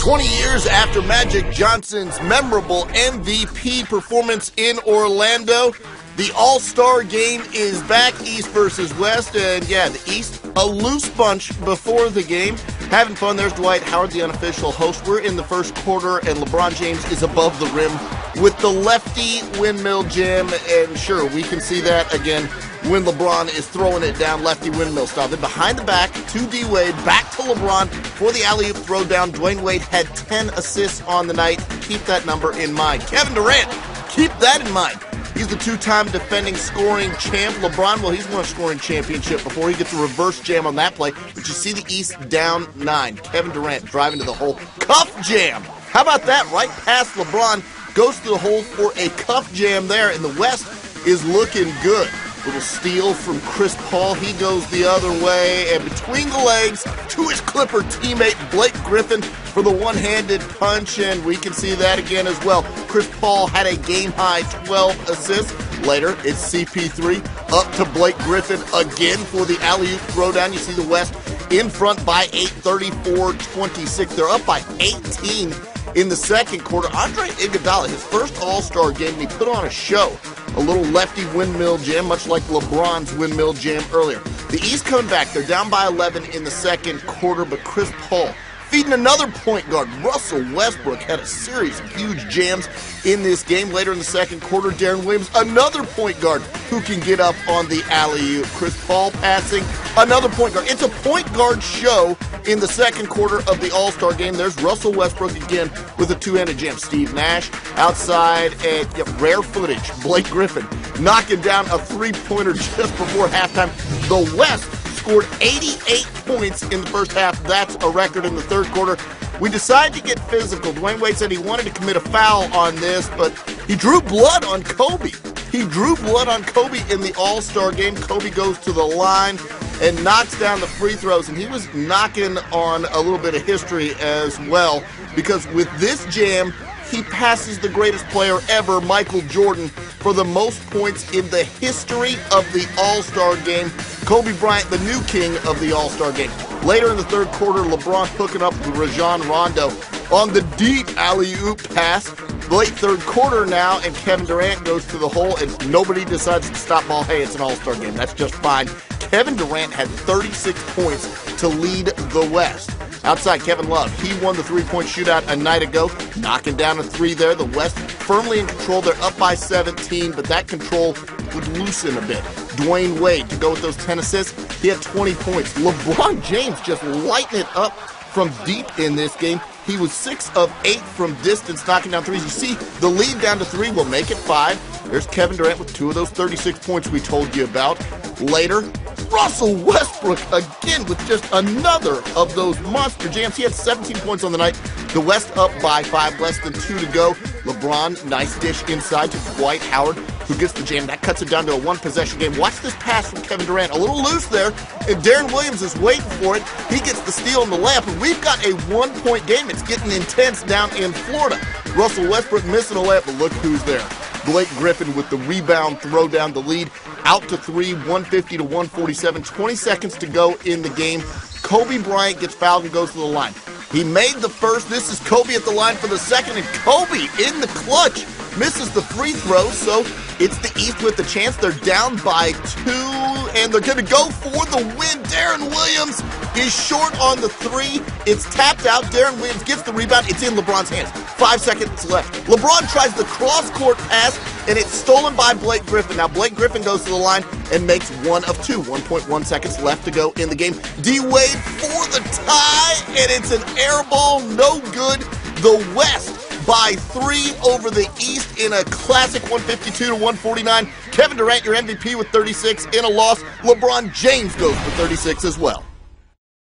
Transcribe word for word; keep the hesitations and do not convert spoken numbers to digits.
twenty years after Magic Johnson's memorable M V P performance in Orlando, the All-Star game is back, East versus West, and yeah, the East, a loose bunch before the game. Having fun. There's Dwight Howard, the unofficial host. We're in the first quarter, and LeBron James is above the rim with the lefty windmill jam, and sure, we can see that again when LeBron is throwing it down lefty windmill style. Then behind the back to D-Wade, back to LeBron for the alley-oop throw down. Dwayne Wade had ten assists on the night. Keep that number in mind. Kevin Durant, keep that in mind. He's the two-time defending scoring champ. LeBron, well, he's won a scoring championship before. He gets a reverse jam on that play. But you see the East down nine. Kevin Durant driving to the hole. Cuff jam. How about that? Right past LeBron. Goes to the hole for a cuff jam there. And the West is looking good. Little steal from Chris Paul. He goes the other way. And between the legs to his Clipper teammate, Blake Griffin, for the one-handed punch. And we can see that again as well. Chris Paul had a game-high twelve assists. Later, it's C P three up to Blake Griffin again for the alley-oop throwdown. You see the West in front by eight, thirty-four twenty-six. They're up by eighteen in the second quarter. Andre Iguodala, his first All-Star game, and he put on a show. A little lefty windmill jam, much like LeBron's windmill jam earlier. The East coming back. They're down by eleven in the second quarter, but Chris Paul feeding another point guard. Russell Westbrook had a series of huge jams in this game. Later in the second quarter, Deron Williams, another point guard who can get up on the alley-oop. Chris Paul passing, another point guard. It's a point guard show in the second quarter of the All-Star game. There's Russell Westbrook again with a two-handed jam. Steve Nash outside, and yeah, rare footage. Blake Griffin knocking down a three-pointer just before halftime. The West scored eighty-eight points in the first half. That's a record in the third quarter. We decided to get physical. Dwayne Wade said he wanted to commit a foul on this, but he drew blood on Kobe. He drew blood on Kobe in the All-Star game. Kobe goes to the line and knocks down the free throws, and he was knocking on a little bit of history as well, because with this jam, he passes the greatest player ever, Michael Jordan, for the most points in the history of the All-Star game. Kobe Bryant, the new king of the All-Star game. Later in the third quarter, LeBron hooking up with Rajon Rondo on the deep alley-oop pass. Late third quarter now, and Kevin Durant goes to the hole, and nobody decides to stop ball. Hey, it's an All-Star game. That's just fine. Kevin Durant had thirty-six points to lead the West. Outside, Kevin Love, he won the three-point shootout a night ago, knocking down a three there. The West firmly in control. They're up by seventeen, but that control would loosen a bit. Dwayne Wade to go with those ten assists. He had twenty points. LeBron James just lighting it up from deep in this game. He was six of eight from distance, knocking down threes. You see, the lead down to three will make it five. There's Kevin Durant with two of those thirty-six points we told you about. Later, Russell Westbrook again with just another of those monster jams. He had seventeen points on the night. The West up by five, less than two to go. LeBron, nice dish inside to Dwight Howard, who gets the jam. That cuts it down to a one-possession game. Watch this pass from Kevin Durant. A little loose there, and Deron Williams is waiting for it. He gets the steal in the layup, and we've got a one-point game. It's getting intense down in Florida. Russell Westbrook missing a layup, but look who's there. Blake Griffin with the rebound throw down the lead. Out to three, one fifty to one forty-seven. twenty seconds to go in the game. Kobe Bryant gets fouled and goes to the line. He made the first. This is Kobe at the line for the second, and Kobe in the clutch misses the free throw, so it's the East with the chance. They're down by two, and they're going to go for the win. Deron Williams is short on the three. It's tapped out. Deron Williams gets the rebound. It's in LeBron's hands. Five seconds left. LeBron tries the cross-court pass, and it's stolen by Blake Griffin. Now, Blake Griffin goes to the line and makes one of two. one point one seconds left to go in the game. D-Wade for the tie, and it's an air ball. No good. The West by three over the East in a classic one fifty-two to one forty-nine. Kevin Durant, your M V P with thirty-six in a loss. LeBron James goes for thirty-six as well.